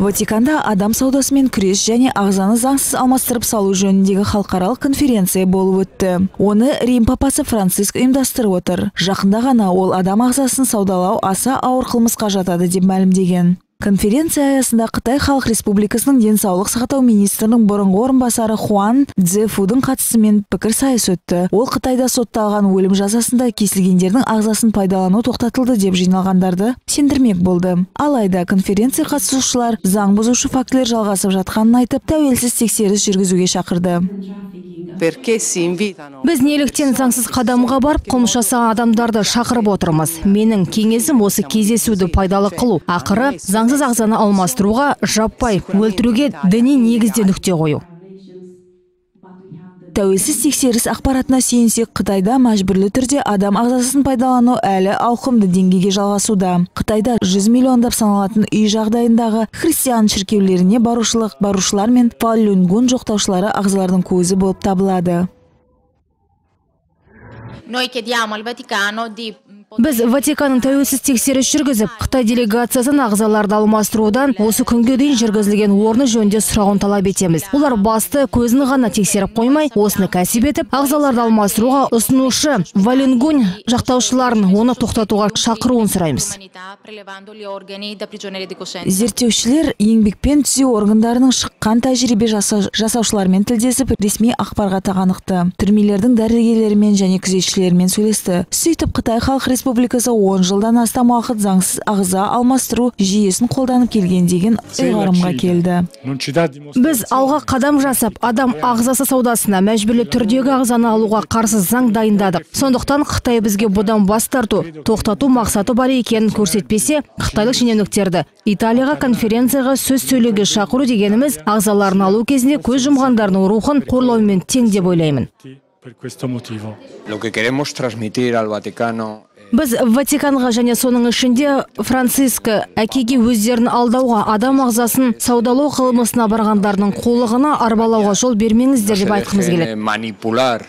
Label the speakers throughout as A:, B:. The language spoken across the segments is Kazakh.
A: Ватиканда адам саудасымен күрес және ағзаны заңсыз алмастырып салу жөніндегі халықаралық конференция болып өтті. Оны Рим папасы Франциск ұйымдастырып отыр. Жақында ғана ол адам ағзасын саудалау аса ауыр қылмысқа жатады деп мәлімдеген. Конференция аясында Қытай Халық Республикасының денсаулық сақтау министрінің бұрынғы орынбасары Хуан Цзефудың қатысымен пікірсайыс өтті. Ол Қытайда сотталған өлім жазасында кесілгендердің ағзасын пайдалану тоқтатылды деп жиналғандарды сендірмек болды. Алайда конференция қатысушылар заң бұзушы фактілер жалғасып жатқанын айтып, тәуелсіз тексеріс жүргізуге шақырды.
B: Біз неліктен заңсыз қадамға барып, қылмыс жасаған адамдарды шақырып отырмыз. Менің кеңесім осы кездесуді пайдалы қылу. Ақыры заңсыз ағзаны алмастыруға, жаппай өлтіруге діни негізде нүкте қою.
A: Тәуелсіз тексеріс ақпаратына сүйенсек, Қытайда мәжбүрлі түрде адам ағзасын пайдалану әлі ауқымды деңгейге жалғасуда. Қытайда 100 миллиондап саналатын үй жағдайындағы христиан шіркеулеріне барушылар мен Фалун Гун жоқтаушылары ағзалардың көзі болып табылады.
B: Біз Ватиканның тәуелсіз тексеріс жүргізіп, Қытай делегациясын ағзаларды алмастырудан осы күнге дейін жүргізілген орны жөнінде сұрауын талап етеміз. Олар басты көзін ғана тексеріп қоймай, осыны кәсіп етіп, ағзаларды алмастыруға ұсынушы Фалун Гун жақтаушыларын оны тоқтатуға шақыруын сұраймыз.
A: Зерттеушілер еңбекпен түзеу органдарының шыққан тәжірибе жасаушылармен тілдесіп, ресми ақпарға тағанықты. Түрмелердің дәрігерлерімен және күзетшілермен сөйлесті. Сөйтіп, Қытай Халық Республикасы 10 жылдан астам уақыт заңсыз ағза алмастыру жүйесін қолданып келген деген ұйғарымға келді.
B: Біз алға қадам жасап, адам ағзасы саудасына мәжбүрлі түрдегі ағзаны алуға қарсы заң дайындадық. Сондықтан Қытай бізге бұдан бас тарту, тоқтату мақсаты бар екенін көрсетпесе, қытайлық шенеуніктерді Италияға конференцияға сөз сөйлеуге шақыру дегеніміз ағзаларын алу кезінде көз жұмғандардың рухын қорлаумен тең деп ойлаймын. Біз Ватиканға және соның ішінде Франциск әкеге өздерін алдауға, адам ағзасын саудалау қылмысына барғандардың қулығына арбалауға жол бермеңіздер деп айтқымыз келеді.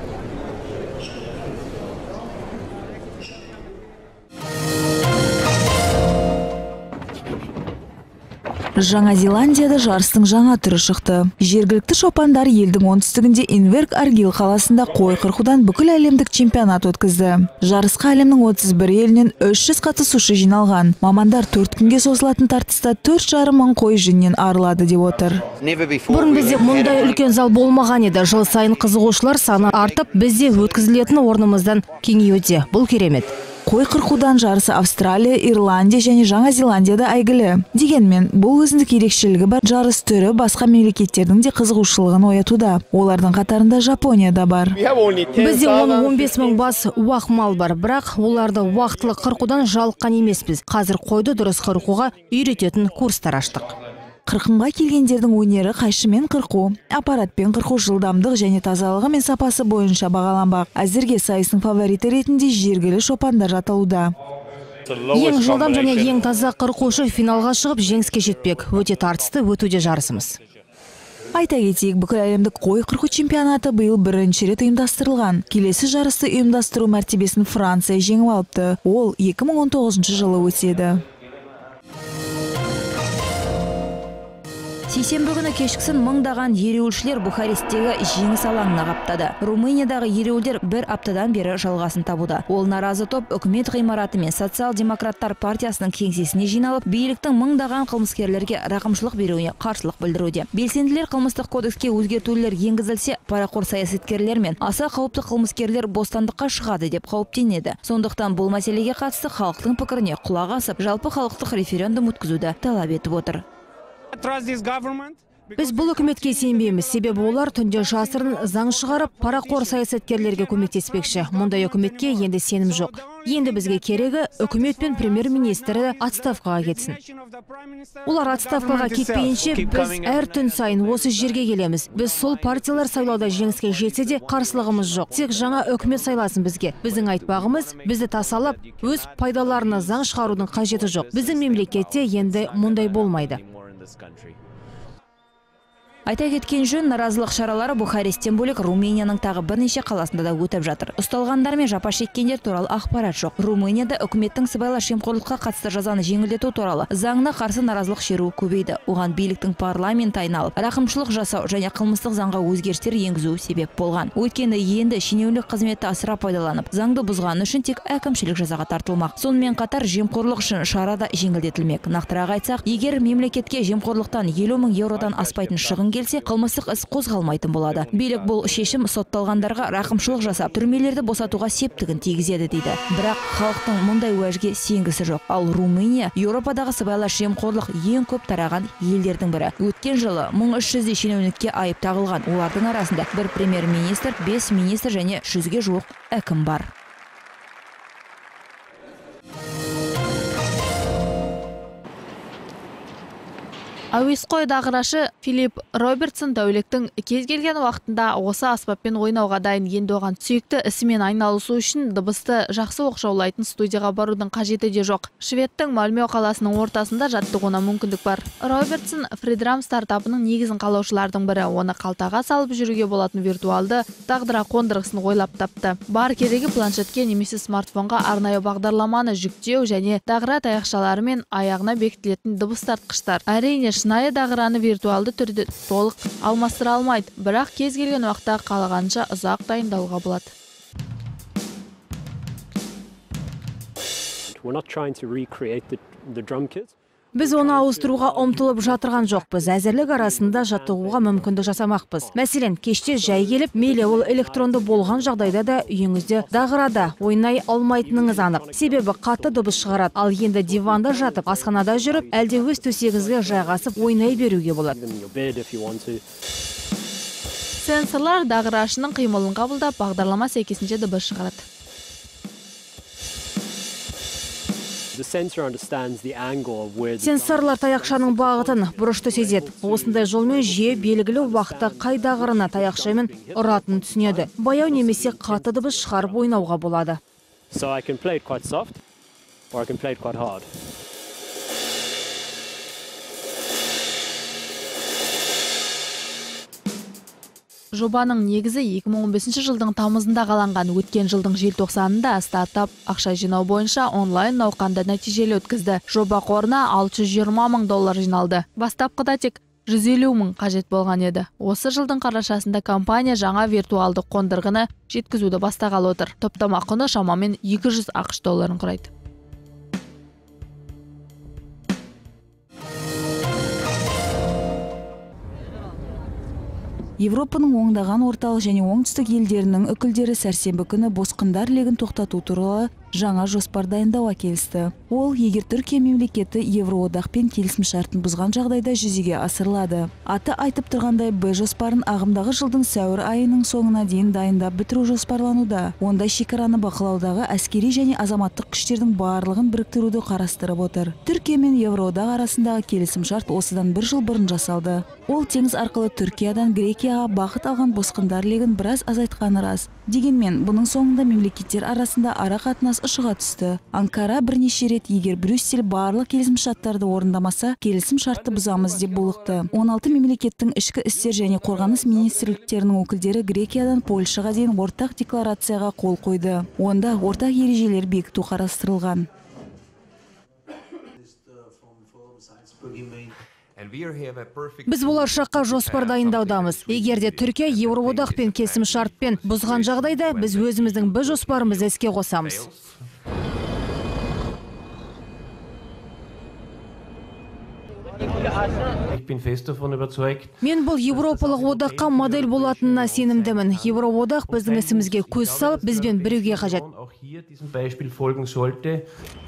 A: Жаңа Зеландияда жарыстың жаңа түрі шықты. Жергілікті шопандар елдің оңтүстігінде Инверк-Аргил қаласында қой қырқудан бүкіл әлемдік чемпионат өткізді. Жарысқа әлемнің 31 елінен 300 қатысушы жиналған. Мамандар 4 күнге созылатын тартыста 4,5 мың қой жүнінен арылады деп отыр.
B: Бұрын бізде мұндай үлкен зал болмаған еді. Жыл сайын қызығушылар саны артып, бізде өткізілетін орнымыздан кеңеюде. Бұл керемет.
A: Қой қырқудан жарысы Австралия, Ирландия және Жаңа Зеландияда әйгілі. Дегенмен, бұл өзіндік ерекшелігі бар жарыс түрі басқа мемлекеттердің де қызығушылығын оятуда. Олардың қатарында Жапония да бар.
B: Бізде 10-15 мың бас уақ мал бар, бірақ оларды уақытылы қырқудан жалыққан емеспіз. Қазір қойды дұрыс қырқуға үйрететін курстар аштық.
A: Қырқымға келгендердің өнері қайшымен қырқу, аппаратпен қырқу жылдамдық және тазалығы мен сапасы бойынша бағаланбақ. Әзірге сайыстың фавориті ретінде жергілі шопандар жаталуда.
B: Ең жылдам және ең таза қырқушы финалға шығып жеңіске жетпек. Өте тартысты өтуде жарысымыз.
A: Айта кетейік, бүкіл әлемдік қой қырқу чемпионаты биыл бірінші рет ұйымдастырылған. Келесі жарысты ұйымдастыру мәртебесін Франция жеңіп алыпты. Ол 2019 жылы өтеді. Сейсенбі күні кешкісін мыңдаған ереуілшілер Бухаресттегі жеңіс алаңына қаптады. Румыниядағы ереуілдер бір аптадан бері жалғасын табуда. Ол наразы топ үкімет ғимараты мен социал-демократтар партиясының кеңсесіне жиналып, биліктің мыңдаған қылмыскерлерге рақымшылық беруіне қарсылық білдіруде. Белсенділер қылмыстық кодекске өзгертулер енгізілсе, парақор саясаткерлер мен аса қауіпті қылмыскерлер бостандыққа шығады деп қауіптенеді. Сондықтан бұл мәселеге қатысты халықтың пікіріне құлақ асып, жалпы халықтық референдум өткізуді талап етіп отыр.
B: Біз бұл үкіметке сенбейміз, себебі олар түнде жасырын заң шығарып, парақор саясаткерлерге көмектеспекші. Мұндай үкіметке енді сенім жоқ. Енді бізге керегі үкімет пен премьер-министрі отставкаға кетсін. Олар отставкаға кетпейінше, біз әр түн сайын осы жерге келеміз. Біз сол партиялар сайлауда жеңіске жетсе де қарсылығымыз жоқ. Тек жаңа үкімет сайласын бізге. Біздің айтпағымыз, бізді тасалап, өз пайдаларына заң шығарудың қажеті жоқ. Біздің мемлекетте енді мұндай болмайды. Айта кеткен жөн, наразылық шаралары Бухаресттен бөлек Румынияның тағы бірнеше қаласында да өтіп жатыр. Ұсталғандар мен жапа шеккендер туралы ақпарат жоқ. Румынияда үкіметтің сыбайлас жемқорлыққа қатысты жазаны жеңілдету туралы заңына қарсы наразылық шеруі көбейді. Оған биліктің парламент айналып, рақымшылық жасау және қылмыстық заңға өзгерістер енгізу себеп болған. Өйткені енді шенеунік қызметті асыра пайдаланып, заңды бұзғаны үшін тек әкімшілік жазаға тартылмақ. Сонымен қатар жемқорлық үшін шара да жеңілдетілмек. Нақтырақ айтсақ, егер мемлекетке жемқорлықтан 50 мың еуродан аспайтын шығын келсе, қылмыстық іс қозғалмайтын болады. Билік бұл шешім сотталғандарға рақымшылық жасап, түрмелерді босатуға септігін тигізеді дейді. Бірақ халықтың мұндай уәжге сенгісі жоқ. Ал Румыния Еуропадағы сыбайлас жемқорлық ең көп тараған елдердің бірі. Өткен жылы 1300 шенеунікке айып тағылған. Олардың арасында бір премьер-министр, 5 министр және 100-ге жуық әкім бар. Әуесқой дағырашы Филипп Робертсон тәуліктің кез келген уақытында осы аспаппен ойнауға дайын. Енді оған сүйікті ісімен айналысу үшін дыбысты жақсы оқшаулайтын студияға барудың қажеті де жоқ. Шведтің Мальмё қаласының ортасында жаттығуына мүмкіндік бар. Робертсон Фридрам стартапының негізін қалаушылардың бірі. Оны қалтаға салып жүруге болатын виртуалды дағдыра қондырғысын ойлап тапты. Бар керегі планшетке немесе смартфонға арнайы бағдарламаны жүктеу және дағыра таяқшалары мен аяғына бекітілетін дыбыс тартқыштар. Әрине, шынайы дағыраны виртуалды түрде толық алмастыра алмайды, бірақ кез келген уақытта қалағанша ұзақ дайындауға болады. Біз оны ауыстыруға ұмтылып жатырған жоқпыз. Әзірлік арасында жаттығуға мүмкіндік жасамақпыз. Мәселен, кеште жай келіп, мейлі ол электронды болған жағдайда да үйіңізде дағырада ойнай алмайтыныңыз анық. Себебі қатты дыбыс шығарады. Ал енді диванда жатып, асханада жүріп, әлде өз төсегіңізге жайғасып ойнай беруге болады. Сенсорлар дағырашының қимылын қабылдап, бағдарлама сәйкесінше дыбыс шығарады. Сенсорлар таяқшаның бағытын бұрышты сезеді. Осындай жолмен жүйе белгілі уақытта қай дағырына таяқшамен ұратын түсінеді. Баяу немесе қатты дыбыс шығарып ойнауға болады. Жобаның негізі 2015 жылдың тамызында қаланған. Өткен жылдың желтоқсанында стартап ақша жинау бойынша онлайн науқанды нәтижелі өткізді. Жоба қорына $620 мың жиналды. Бастапқыда тек 150 мың қажет болған еді. Осы жылдың қарашасында компания жаңа виртуалды қондырғыны жеткізуді бастағалы отыр. Топтама құны шамамен $200 құрайды.
A: Европаның оңдаған орталық және оңтүстік елдерінің өкілдері сәрсенбі күні босқындар легін тоқтату туралы жаңа жоспар дайындауға келісті. Ол, егер Түркия мемлекеті Евроодақпен келісім шартын бұзған жағдайда жүзеге асырылады. Аты айтып тұрғандай, Б жоспарын ағымдағы жылдың сәуір айының соңына дейін дайындап бітіру жоспарлануда. Онда шекараны бақылаудағы әскери және азаматтық күштердің барлығын біріктіруді қарастырып отыр. Түркия мен Евроодақ арасындағы келісім шарт осыдан 1 жыл бұрын жасалды. Ол теңіз арқылы Түркиядан Грекияға бағыт алған босқындар легін біраз азайтқаны рас. Дегенмен, бұның соңында мемлекеттер арасында ара қатынас ұшыға түсті. Анкара бірнеше рет егер Брюссель барлық келісім шарттарды орындамаса, келісім шартты бұзамыз деп булықты. 16 мемлекеттің ішкі істер және қорғаныс министрліктерінің өкілдері Грекиядан Польшаға дейін ортақ декларацияға қол қойды. Онда ортақ ережелер бекіту қарастырылған.
B: Біз болашаққа жоспар дайындаудамыз. Егер де Түркия Евроодақпен келісім шартпен бұзған жағдайда, біз өзіміздің Б жоспарымызды іске қосамыз. Мен бұл Европалық одаққа модель болатынына сенімдімін. Евроодақ біздің ісімізге көз салып, бізбен бірге қажет.